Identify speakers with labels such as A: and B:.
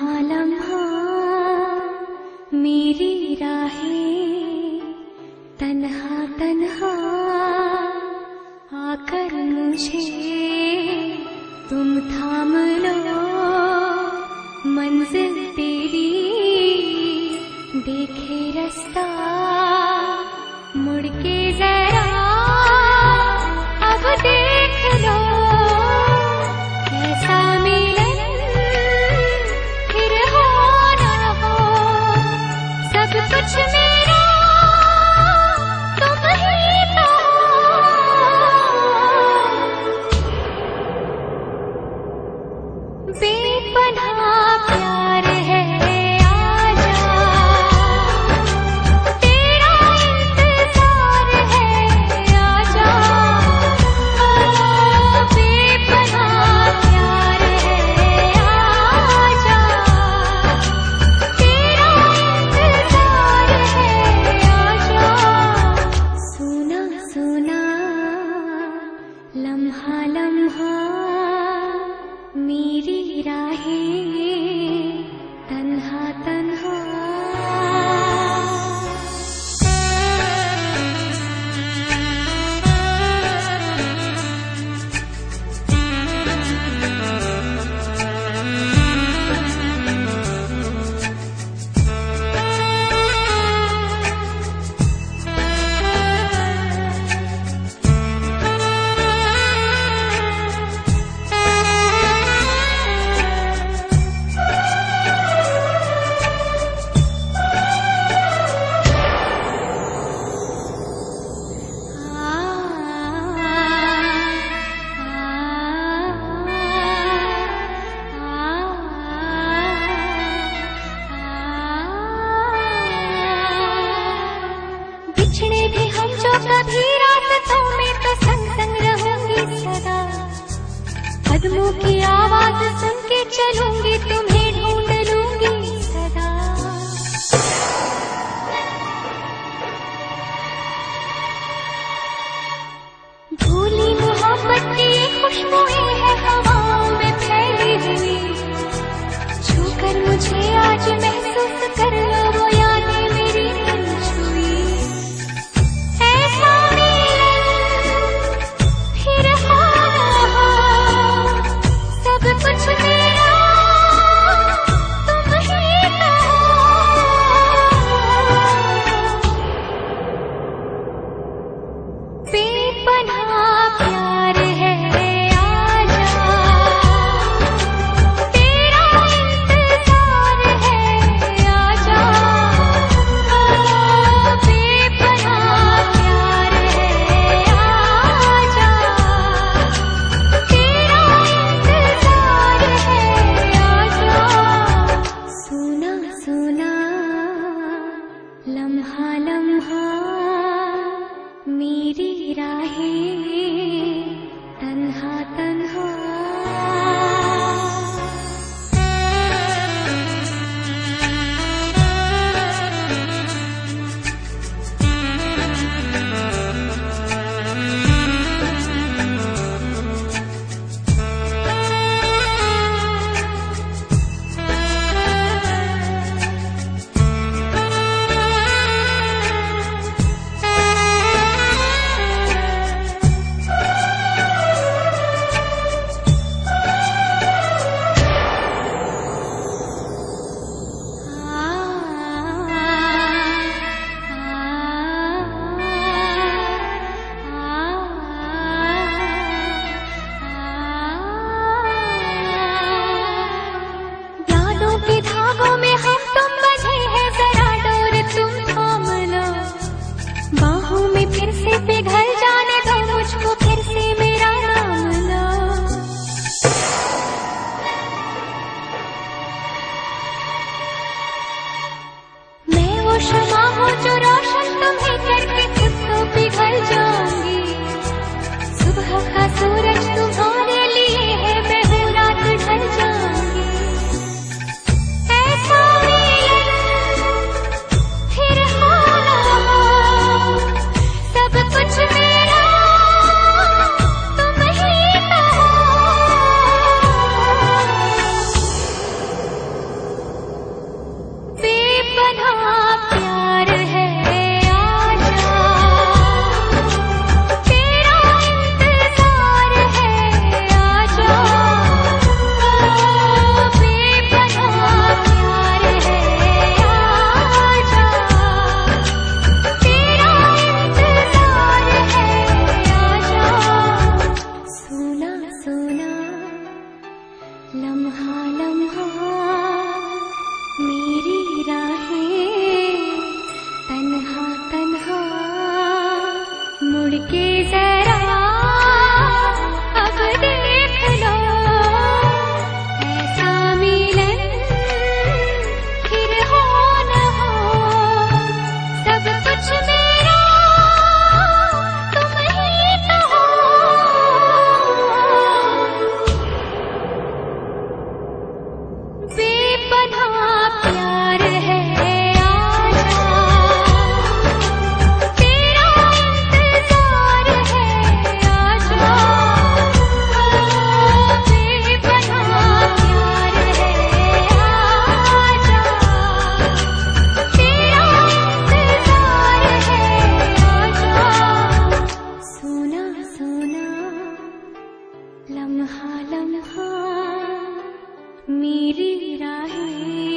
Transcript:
A: लम्हा लम्हा मेरी राहें तन्हा तन्हा आकर मुझे तुम थाम लो। मंजिल तेरी देखे रास्ता मुड़ के जरा अब देख लो। कैसा मिलन फिर हो न हो, सब कुछ मेरा तुम ही तो। बेपनाह प्यार है लम्हा लम्हा मेरी राहें तन्हा तन्हा। बिछड़े भी हम जो कभी रास्तों में तो संग संग रहूंगी सदा। कदमों की आवाज सुन के चलूंगी, तुम्हें ढूंढ लूंगी सदा। भूली मोहब्बत की खुशबुएं है हवाओं में फैली हुई। छूकर मुझे आज महसूस कर लो वो यादें मेरी मन छुई। कुछ मेरा तुम ही तो। बेपनाह प्यार है आजा, तेरा इंतजार है आजा। बेपनाह प्यार है आजा, तेरा लम्हा लम्हा मेरी राहें तन्हा तन्हा। धागों में हम तुम बंधे हैं, जरा डोर तुम थाम लो। बाहों में फिर से पिघल जाने दो, मुझको फिर से मेरा नाम लो। मैं वो शमा हूँ जो रोशन तुम्हें करके खुद को पिघल जाऊंगी। सुबह का सूरज तुम्हारे लिए है, मैं हूँ रात ढल जाऊंगी। फिर हो ना हो, सब कुछ के जरा अब देख लो, ऐसा मिलन फिर हो न हो। सब कुछ मेरा तुम ही तो हो। बेपनाह प्यार है आजा, तेरा इंतजार है आजा। बेपनाह प्यार है आजा, तेरा इंतजार है आजा। सोना सोना लम्हा लम्हा मेरी राहें